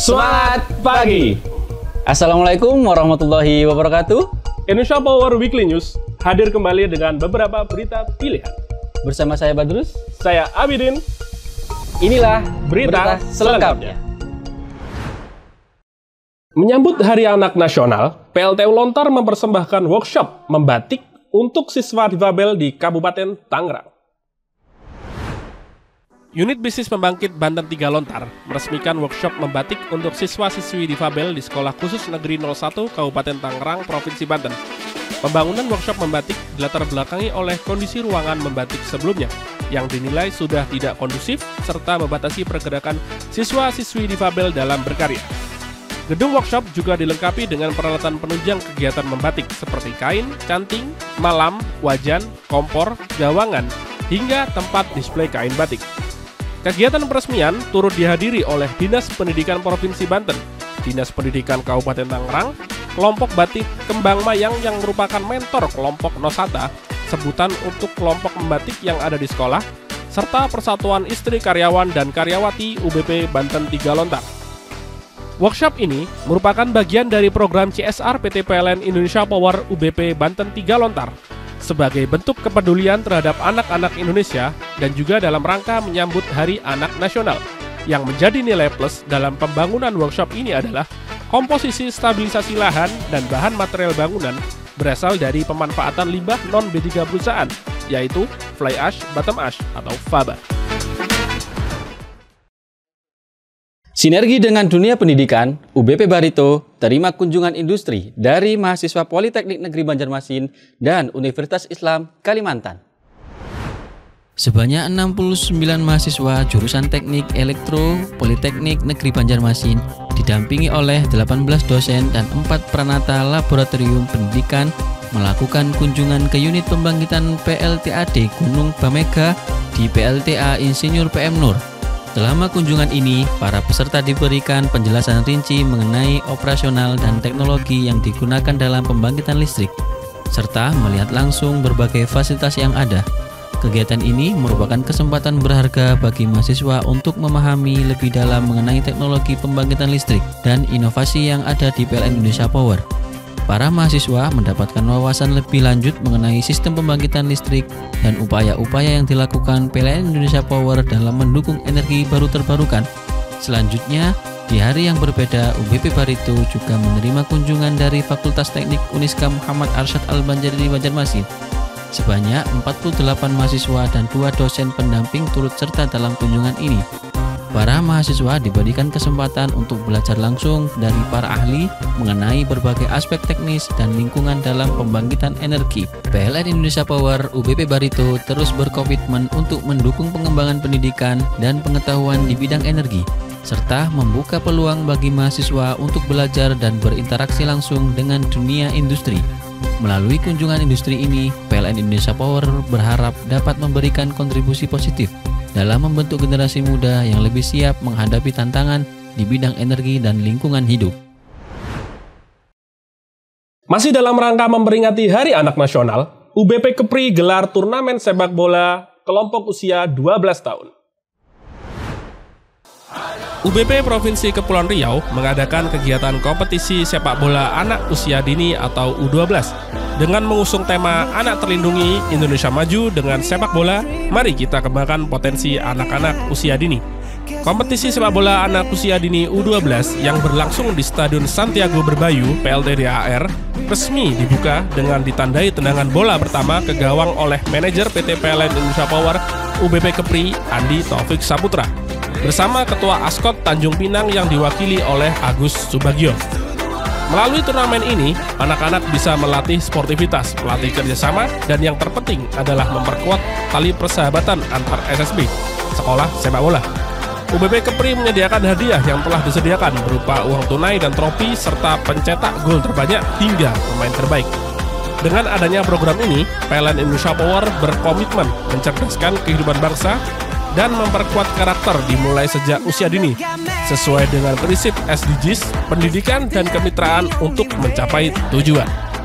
Semangat pagi. Assalamualaikum warahmatullahi wabarakatuh. Indonesia Power Weekly News hadir kembali dengan beberapa berita pilihan. Bersama saya Badrus. Saya Abidin. Inilah berita selengkapnya. selengkapnya. Menyambut Hari Anak Nasional, PLTU Lontar mempersembahkan workshop membatik untuk siswa difabel di Kabupaten Tangerang. Unit Bisnis Pembangkit Banten 3 Lontar meresmikan workshop membatik untuk siswa-siswi difabel di Sekolah Khusus Negeri 01 Kabupaten Tangerang, Provinsi Banten. Pembangunan workshop membatik dilatar belakangi oleh kondisi ruangan membatik sebelumnya yang dinilai sudah tidak kondusif serta membatasi pergerakan siswa-siswi difabel dalam berkarya. Gedung workshop juga dilengkapi dengan peralatan penunjang kegiatan membatik seperti kain, canting, malam, wajan, kompor, gawangan, hingga tempat display kain batik. Kegiatan peresmian turut dihadiri oleh Dinas Pendidikan Provinsi Banten, Dinas Pendidikan Kabupaten Tangerang, kelompok batik Kembang Mayang yang merupakan mentor kelompok Nosata, sebutan untuk kelompok membatik yang ada di sekolah, serta Persatuan Istri Karyawan dan Karyawati UBP Banten 3 Lontar. Workshop ini merupakan bagian dari program CSR PT PLN Indonesia Power UBP Banten 3 Lontar sebagai bentuk kepedulian terhadap anak-anak Indonesia dan juga dalam rangka menyambut Hari Anak Nasional. Yang menjadi nilai plus dalam pembangunan workshop ini adalah komposisi stabilisasi lahan dan bahan material bangunan berasal dari pemanfaatan limbah non-B3 perusahaan, yaitu fly ash, bottom ash atau FABA. Sinergi dengan dunia pendidikan, UBP Barito terima kunjungan industri dari mahasiswa Politeknik Negeri Banjarmasin dan Universitas Islam Kalimantan. Sebanyak 69 mahasiswa jurusan Teknik Elektro Politeknik Negeri Banjarmasin didampingi oleh 18 dosen dan 4 peranata laboratorium pendidikan melakukan kunjungan ke unit pembangkitan PLTAD Gunung Bamega di PLTA Insinyur PM Nur. Selama kunjungan ini, para peserta diberikan penjelasan rinci mengenai operasional dan teknologi yang digunakan dalam pembangkitan listrik, serta melihat langsung berbagai fasilitas yang ada. Kegiatan ini merupakan kesempatan berharga bagi mahasiswa untuk memahami lebih dalam mengenai teknologi pembangkitan listrik dan inovasi yang ada di PLN Indonesia Power. Para mahasiswa mendapatkan wawasan lebih lanjut mengenai sistem pembangkitan listrik dan upaya-upaya yang dilakukan PLN Indonesia Power dalam mendukung energi baru terbarukan. Selanjutnya, di hari yang berbeda, UBP Barito juga menerima kunjungan dari Fakultas Teknik Uniska Muhammad Arsyad Al-Banjari Banjarmasin. Sebanyak 48 mahasiswa dan 2 dosen pendamping turut serta dalam kunjungan ini. Para mahasiswa diberikan kesempatan untuk belajar langsung dari para ahli mengenai berbagai aspek teknis dan lingkungan dalam pembangkitan energi. PLN Indonesia Power UBP Barito terus berkomitmen untuk mendukung pengembangan pendidikan dan pengetahuan di bidang energi, serta membuka peluang bagi mahasiswa untuk belajar dan berinteraksi langsung dengan dunia industri. Melalui kunjungan industri ini, PLN Indonesia Power berharap dapat memberikan kontribusi positif dalam membentuk generasi muda yang lebih siap menghadapi tantangan di bidang energi dan lingkungan hidup. Masih dalam rangka memperingati Hari Anak Nasional, UBP Kepri gelar turnamen sepak bola kelompok usia 12 tahun. UBP Provinsi Kepulauan Riau mengadakan kegiatan kompetisi sepak bola anak usia dini atau U12 dengan mengusung tema Anak Terlindungi Indonesia Maju dengan sepak bola. Mari kita kembangkan potensi anak-anak usia dini. Kompetisi sepak bola anak usia dini U12 yang berlangsung di Stadion Santiago Berbayu PLTDAR resmi dibuka dengan ditandai tendangan bola pertama ke gawang oleh manajer PT PLN Indonesia Power UBP Kepri Andi Taufik Saputra bersama Ketua Askot Tanjung Pinang yang diwakili oleh Agus Subagio. Melalui turnamen ini, anak-anak bisa melatih sportivitas, melatih kerjasama, dan yang terpenting adalah memperkuat tali persahabatan antar SSB, sekolah sepak bola. UBP Kepri menyediakan hadiah yang telah disediakan berupa uang tunai dan trofi serta pencetak gol terbanyak hingga pemain terbaik. Dengan adanya program ini, PLN Indonesia Power berkomitmen mencerdaskan kehidupan bangsa dan memperkuat karakter dimulai sejak usia dini, sesuai dengan prinsip SDGs, pendidikan dan kemitraan untuk mencapai tujuan.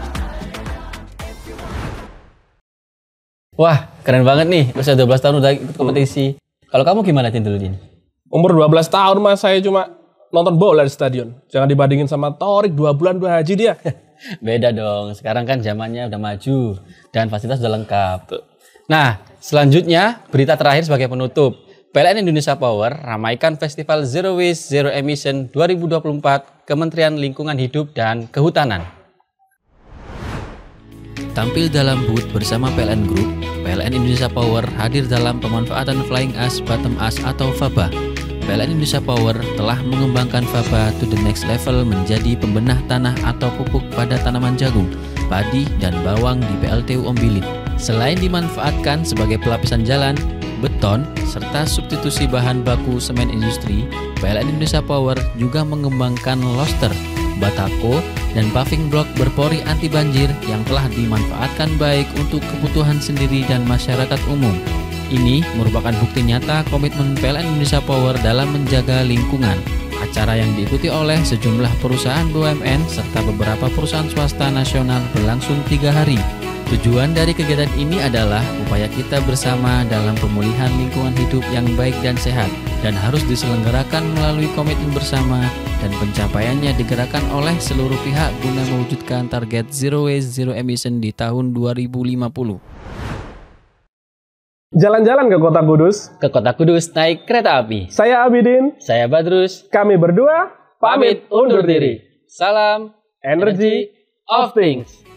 Wah, keren banget nih, usia 12 tahun udah ikut kompetisi. Kalau kamu gimana, Tin, dulu, Din? Umur 12 tahun mas, saya cuma nonton bola di stadion. Jangan dibandingin sama Torik 2 bulan 2 haji dia. Beda dong, sekarang kan zamannya udah maju dan fasilitas udah lengkap. Nah, selanjutnya berita terakhir sebagai penutup. PLN Indonesia Power ramaikan Festival Zero Waste Zero Emission 2024 Kementerian Lingkungan Hidup dan Kehutanan. Tampil dalam booth bersama PLN Group, PLN Indonesia Power hadir dalam pemanfaatan Flying Ash Bottom Ash atau FABA. PLN Indonesia Power telah mengembangkan FABA to the next level menjadi pembenah tanah atau pupuk pada tanaman jagung, padi, dan bawang di PLTU Ombilin. Selain dimanfaatkan sebagai pelapisan jalan, beton, serta substitusi bahan baku semen industri, PLN Indonesia Power juga mengembangkan loster, batako, dan paving block berpori anti banjir yang telah dimanfaatkan baik untuk kebutuhan sendiri dan masyarakat umum. Ini merupakan bukti nyata komitmen PLN Indonesia Power dalam menjaga lingkungan. Acara yang diikuti oleh sejumlah perusahaan BUMN serta beberapa perusahaan swasta nasional berlangsung 3 hari. Tujuan dari kegiatan ini adalah upaya kita bersama dalam pemulihan lingkungan hidup yang baik dan sehat dan harus diselenggarakan melalui komitmen bersama dan pencapaiannya digerakkan oleh seluruh pihak guna mewujudkan target Zero Waste Zero Emission di tahun 2050. Jalan-jalan ke Kota Kudus. Ke Kota Kudus naik kereta api. Saya Abidin. Saya Badrus. Kami berdua pamit undur diri. Salam Energy of Things.